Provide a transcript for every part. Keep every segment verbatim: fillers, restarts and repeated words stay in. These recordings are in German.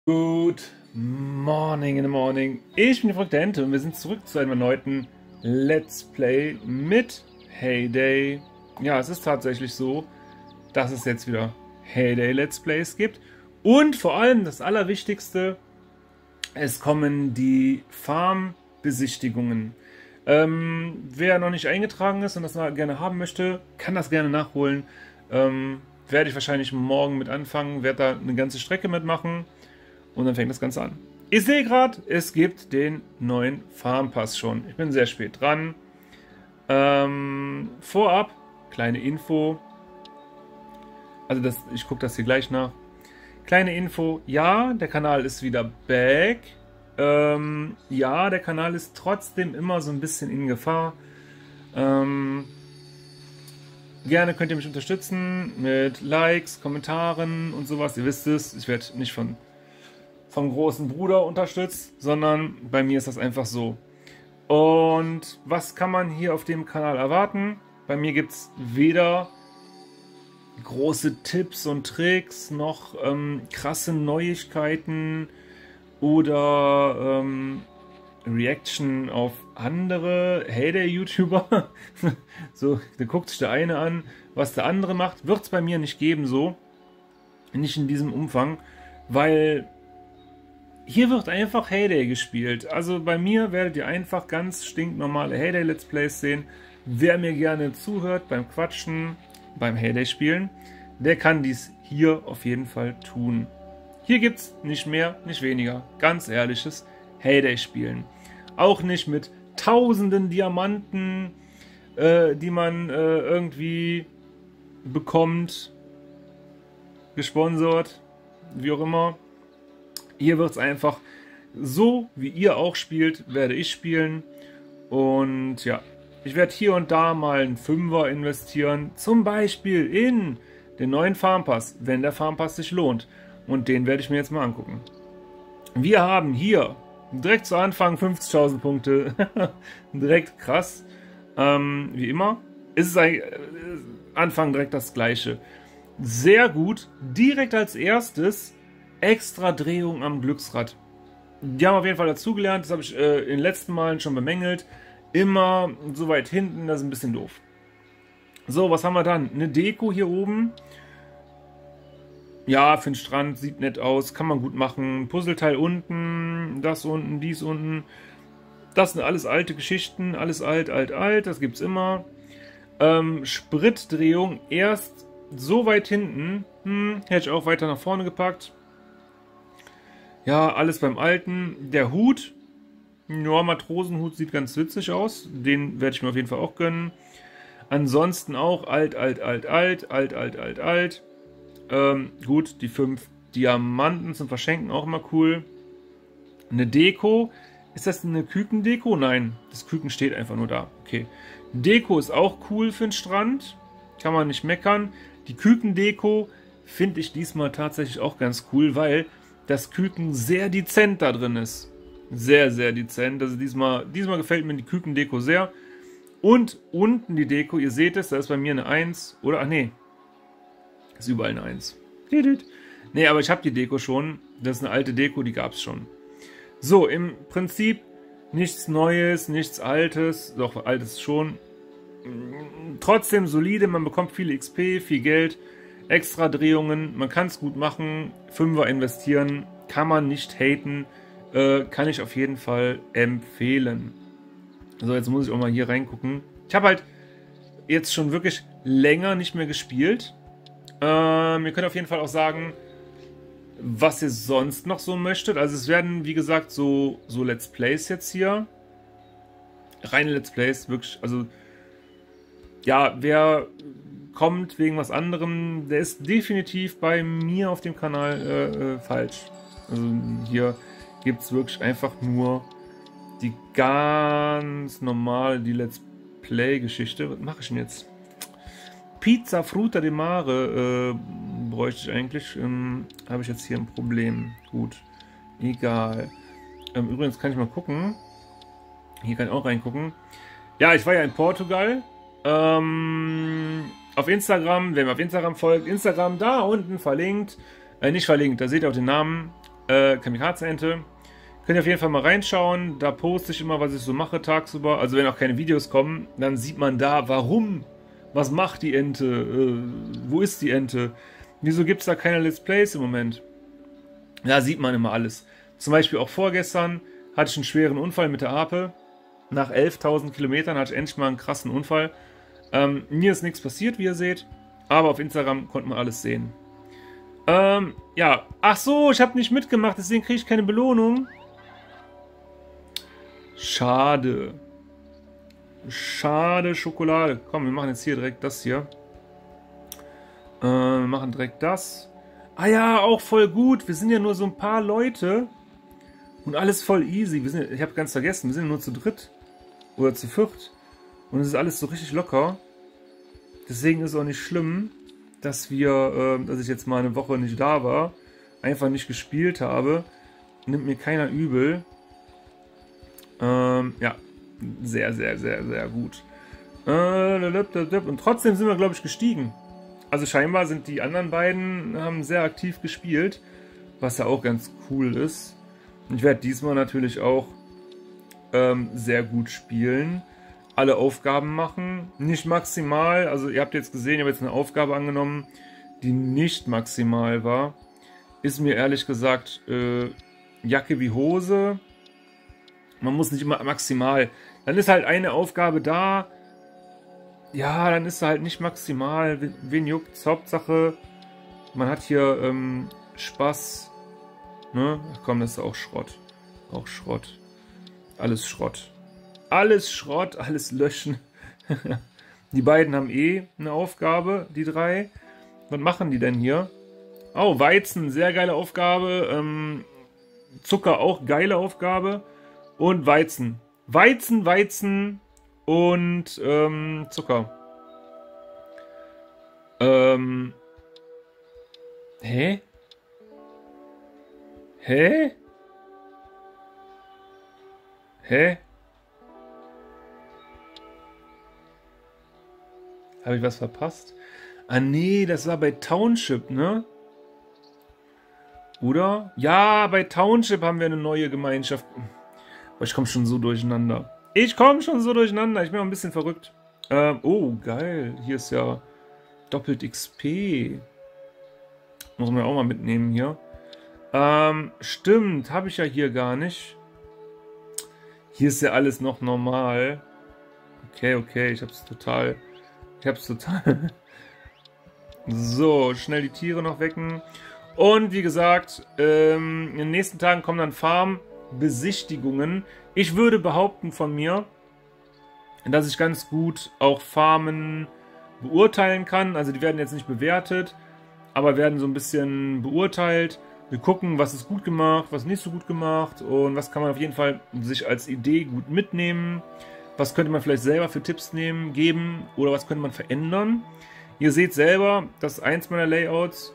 Good morning in the morning. Ich bin die verrückte Ente und wir sind zurück zu einem erneuten Let's Play mit Hay-Day. Ja, es ist tatsächlich so, dass es jetzt wieder Hay-Day Let's Plays gibt. Und vor allem das Allerwichtigste, es kommen die Farm-Besichtigungen. Ähm, wer noch nicht eingetragen ist und das gerne haben möchte, kann das gerne nachholen. Ähm, werde ich wahrscheinlich morgen mit anfangen, werde da eine ganze Strecke mitmachen. Und dann fängt das Ganze an. Ich sehe gerade, es gibt den neuen Farmpass schon. Ich bin sehr spät dran. Ähm, vorab, kleine Info. Also das, ich gucke das hier gleich nach. Kleine Info, ja, der Kanal ist wieder back. Ähm, ja, der Kanal ist trotzdem immer so ein bisschen in Gefahr. Ähm, gerne könnt ihr mich unterstützen mit Likes, Kommentaren und sowas. Ihr wisst es, ich werde nicht von... vom großen Bruder unterstützt, sondern bei mir ist das einfach so. Und was kann man hier auf dem Kanal erwarten? Bei mir gibt es weder große Tipps und Tricks, noch ähm, krasse Neuigkeiten oder ähm, Reaction auf andere Hay-Day-YouTuber. So, da guckt sich der eine an, was der andere macht. Wird es bei mir nicht geben so. Nicht in diesem Umfang, weil... hier wird einfach Hay-Day gespielt. Also bei mir werdet ihr einfach ganz stinknormale Hay-Day Let's Plays sehen. Wer mir gerne zuhört beim Quatschen, beim Hay-Day spielen, der kann dies hier auf jeden Fall tun. Hier gibt es nicht mehr, nicht weniger. Ganz ehrliches Hay-Day spielen. Auch nicht mit tausenden Diamanten, äh, die man äh, irgendwie bekommt, gesponsert, wie auch immer. Hier wird es einfach so, wie ihr auch spielt, werde ich spielen. Und ja, ich werde hier und da mal einen Fünfer investieren. Zum Beispiel in den neuen Farmpass, wenn der Farmpass sich lohnt. Und den werde ich mir jetzt mal angucken. Wir haben hier direkt zu Anfang fünfzigtausend Punkte. Direkt krass. Ähm, wie immer. Ist es eigentlich äh, Anfang direkt das gleiche. Sehr gut. Direkt als erstes... extra Drehung am Glücksrad. Die haben auf jeden Fall dazugelernt, das habe ich äh, in den letzten Malen schon bemängelt. Immer so weit hinten, das ist ein bisschen doof. So, was haben wir dann? Eine Deko hier oben. Ja, für den Strand, sieht nett aus, kann man gut machen. Puzzleteil unten, das unten, dies unten. Das sind alles alte Geschichten, alles alt, alt, alt, das gibt es immer. Ähm, Spritdrehung erst so weit hinten, hm, hätte ich auch weiter nach vorne gepackt. Ja, alles beim Alten. Der Hut, ja, Matrosenhut sieht ganz witzig aus. Den werde ich mir auf jeden Fall auch gönnen. Ansonsten auch alt, alt, alt, alt, alt, alt, alt, alt. Ähm, gut, die fünf Diamanten zum Verschenken auch immer cool. Eine Deko. Ist das eine Kükendeko? Nein, das Küken steht einfach nur da. Okay. Deko ist auch cool für den Strand. Kann man nicht meckern. Die Kükendeko finde ich diesmal tatsächlich auch ganz cool, weil das Küken sehr dezent da drin ist. Sehr, sehr dezent. Also diesmal, diesmal gefällt mir die Kükendeko sehr. Und unten die Deko, ihr seht es, da ist bei mir eine eins. Oder, ach nee, ist überall eine eins. Nee, aber ich habe die Deko schon. Das ist eine alte Deko, die gab es schon. So, im Prinzip nichts Neues, nichts Altes. Doch, Altes schon. Trotzdem solide, man bekommt viel X P, viel Geld. Extra Drehungen, man kann es gut machen, Fünfer investieren, kann man nicht haten, äh, kann ich auf jeden Fall empfehlen. So, jetzt muss ich auch mal hier reingucken. Ich habe halt jetzt schon wirklich länger nicht mehr gespielt. Ähm, ihr könnt auf jeden Fall auch sagen, was ihr sonst noch so möchtet. Also es werden, wie gesagt, so, so Let's Plays jetzt hier. Reine Let's Plays, wirklich, also ja, wer... kommt wegen was anderem, der ist definitiv bei mir auf dem Kanal äh, äh, falsch. Also hier gibt es wirklich einfach nur die ganz normale, die Let's Play-Geschichte. Was mache ich denn jetzt? Pizza Fruta de Mare äh, bräuchte ich eigentlich. Ähm, Habe ich jetzt hier ein Problem. Gut, egal. Ähm, übrigens kann ich mal gucken. Hier kann ich auch reingucken. Ja, ich war ja in Portugal. Ähm... Auf Instagram, wer mir auf Instagram folgt, Instagram da unten verlinkt, äh, nicht verlinkt, da seht ihr auch den Namen, Äh, Kamikaze-Ente. Könnt ihr auf jeden Fall mal reinschauen. Da poste ich immer, was ich so mache tagsüber. Also wenn auch keine Videos kommen, dann sieht man da, warum. Was macht die Ente? Äh, wo ist die Ente? Wieso gibt es da keine Let's Plays im Moment? Da sieht man immer alles. Zum Beispiel auch vorgestern hatte ich einen schweren Unfall mit der Ape. Nach elftausend Kilometern hatte ich endlich mal einen krassen Unfall. Ähm, mir ist nichts passiert, wie ihr seht. Aber auf Instagram konnte man alles sehen. Ähm, ja. Ach so, ich habe nicht mitgemacht, deswegen kriege ich keine Belohnung. Schade. Schade Schokolade. Komm, wir machen jetzt hier direkt das hier. Äh, wir machen direkt das. Ah ja, auch voll gut. Wir sind ja nur so ein paar Leute. Und alles voll easy. Wir sind, ich habe ganz vergessen, wir sind nur zu dritt. Oder zu viert. Und es ist alles so richtig locker. Deswegen ist es auch nicht schlimm, dass wir, äh, dass ich jetzt mal eine Woche nicht da war. Einfach nicht gespielt habe. Nimmt mir keiner übel. Ähm, ja. Sehr, sehr, sehr, sehr gut. Und trotzdem sind wir, glaube ich, gestiegen. Also scheinbar sind die anderen beiden, haben sehr aktiv gespielt. Was ja auch ganz cool ist. Und ich werde diesmal natürlich auch ähm, sehr gut spielen. Alle Aufgaben machen. Nicht maximal. Also ihr habt jetzt gesehen, ich habe jetzt eine Aufgabe angenommen, die nicht maximal war. Ist mir ehrlich gesagt äh, Jacke wie Hose. Man muss nicht immer maximal. Dann ist halt eine Aufgabe da. Ja, dann ist sie halt nicht maximal. Wen juckt's? Hauptsache, man hat hier ähm, Spaß. Ne? Ach komm, das ist auch Schrott. Auch Schrott. Alles Schrott. Alles Schrott, alles löschen. Die beiden haben eh eine Aufgabe, die drei. Was machen die denn hier? Oh, Weizen, sehr geile Aufgabe. Ähm, Zucker auch geile Aufgabe. Und Weizen. Weizen, Weizen und ähm, Zucker. Ähm. Hä? Hä? Hä? Habe ich was verpasst? Ah nee, das war bei Township, ne? Oder? Ja, bei Township haben wir eine neue Gemeinschaft. Oh, ich komme schon so durcheinander. Ich komme schon so durcheinander. Ich bin auch ein bisschen verrückt. Ähm, oh, geil. Hier ist ja doppelt X P. Muss man ja auch mal mitnehmen hier. Ähm, stimmt. Habe ich ja hier gar nicht. Hier ist ja alles noch normal. Okay, okay. Ich habe es total... Ich habe es total... So, schnell die Tiere noch wecken. Und wie gesagt, ähm, in den nächsten Tagen kommen dann Farmbesichtigungen. Ich würde behaupten von mir, dass ich ganz gut auch Farmen beurteilen kann. Also die werden jetzt nicht bewertet, aber werden so ein bisschen beurteilt. Wir gucken, was ist gut gemacht, was nicht so gut gemacht und was kann man auf jeden Fall sich als Idee gut mitnehmen. Was könnte man vielleicht selber für Tipps nehmen, geben oder was könnte man verändern. Ihr seht selber, das ist eins meiner Layouts.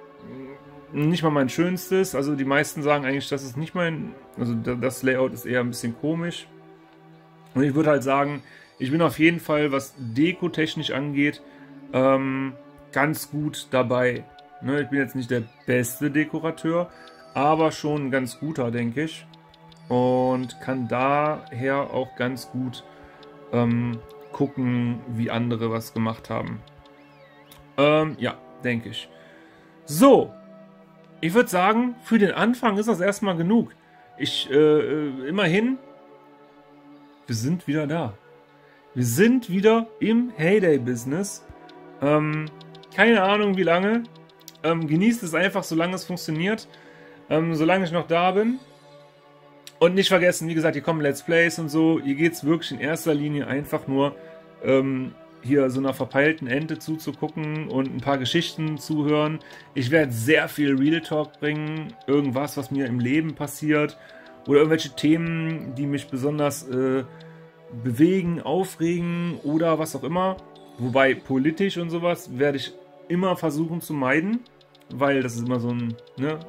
Nicht mal mein schönstes, also die meisten sagen eigentlich, das ist nicht mein, also das Layout ist eher ein bisschen komisch. Und ich würde halt sagen, ich bin auf jeden Fall, was Deko-technisch angeht, ähm, ganz gut dabei. Ne, ich bin jetzt nicht der beste Dekorateur, aber schon ein ganz guter, denke ich. Und kann daher auch ganz gut ähm, gucken, wie andere was gemacht haben. Ähm, ja, denke ich. So, ich würde sagen, für den Anfang ist das erstmal genug. Ich, äh, immerhin, wir sind wieder da. Wir sind wieder im Heyday-Business. Ähm, keine Ahnung wie lange. Ähm, genießt es einfach, solange es funktioniert. Ähm, solange ich noch da bin. Und nicht vergessen, wie gesagt, hier kommen Let's Plays und so. Hier geht es wirklich in erster Linie einfach nur, ähm, hier so einer verpeilten Ente zuzugucken und ein paar Geschichten zuhören. Ich werde sehr viel Real Talk bringen. Irgendwas, was mir im Leben passiert. Oder irgendwelche Themen, die mich besonders äh, bewegen, aufregen oder was auch immer. Wobei politisch und sowas werde ich immer versuchen zu meiden. Weil das ist immer so ein... Ne,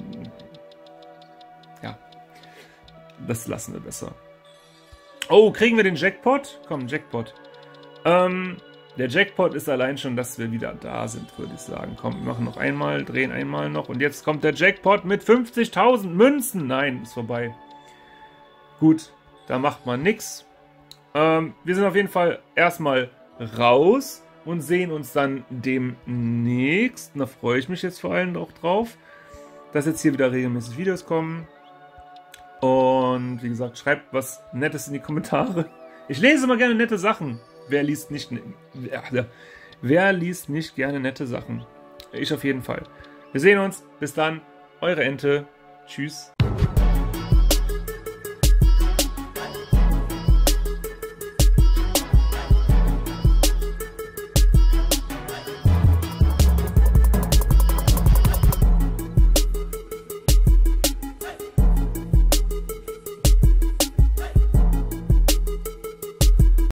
ja. Das lassen wir besser. Oh, kriegen wir den Jackpot? Komm, Jackpot. Ähm, Der Jackpot ist allein schon, dass wir wieder da sind, würde ich sagen. Komm, wir machen noch einmal, drehen einmal noch. Und jetzt kommt der Jackpot mit fünfzigtausend Münzen. Nein, ist vorbei. Gut, da macht man nichts. Ähm, wir sind auf jeden Fall erstmal raus und sehen uns dann demnächst. Da freue ich mich jetzt vor allem auch drauf, dass jetzt hier wieder regelmäßig Videos kommen. Und wie gesagt, schreibt was Nettes in die Kommentare. Ich lese immer gerne nette Sachen. Wer liest nicht, wer, wer liest nicht gerne nette Sachen? Ich auf jeden Fall. Wir sehen uns. Bis dann. Eure Ente. Tschüss.